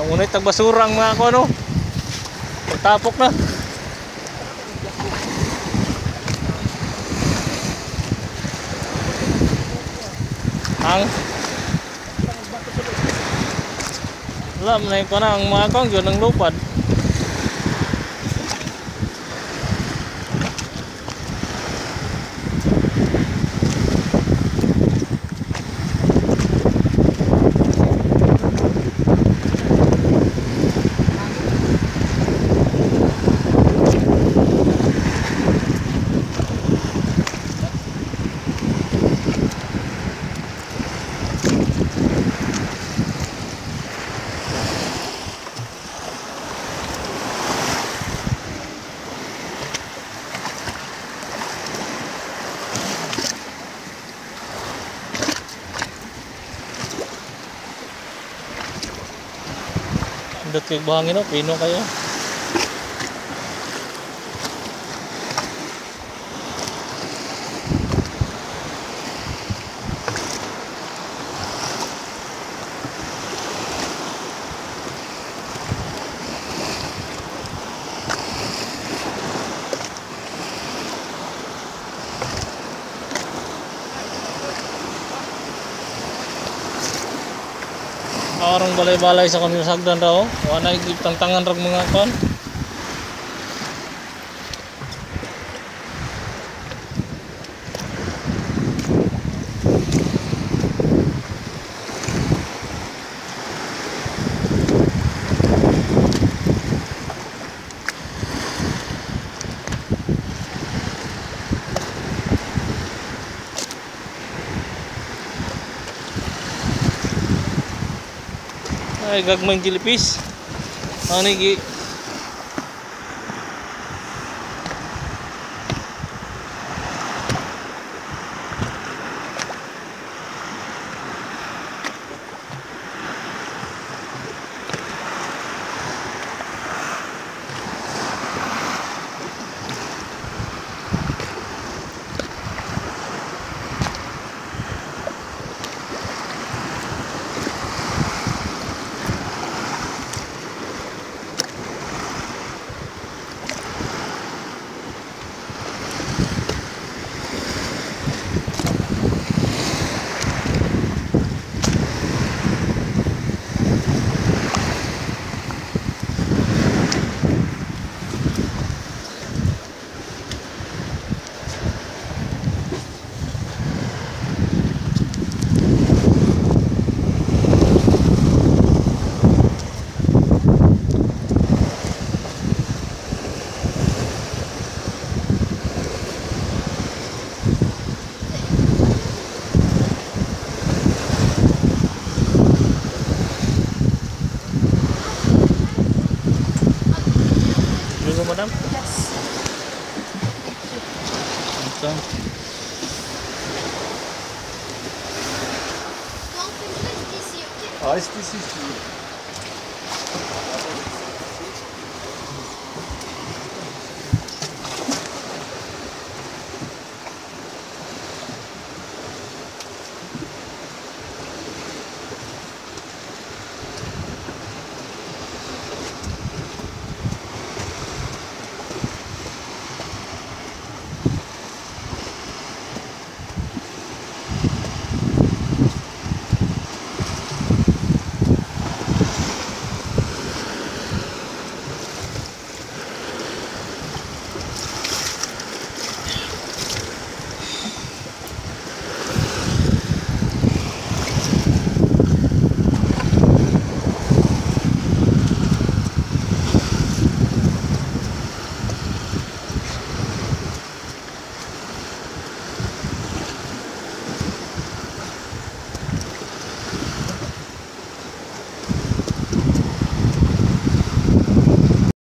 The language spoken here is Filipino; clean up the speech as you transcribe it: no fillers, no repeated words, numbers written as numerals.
Unay tagbasura ang mga ako ano. Pagtapok na. Ang wala man na yung ang mga kong yun ang lupad. Dot kay buhangin no, pino kayo. Arang balay-balay sa kanila sagdan raw. Wala tantangan rag mga kon. Ay gagmay gilipis. Ano gi madam? Yes. Ito. Donc, une fois, je dis si, ok? Ah, est-ce que c'est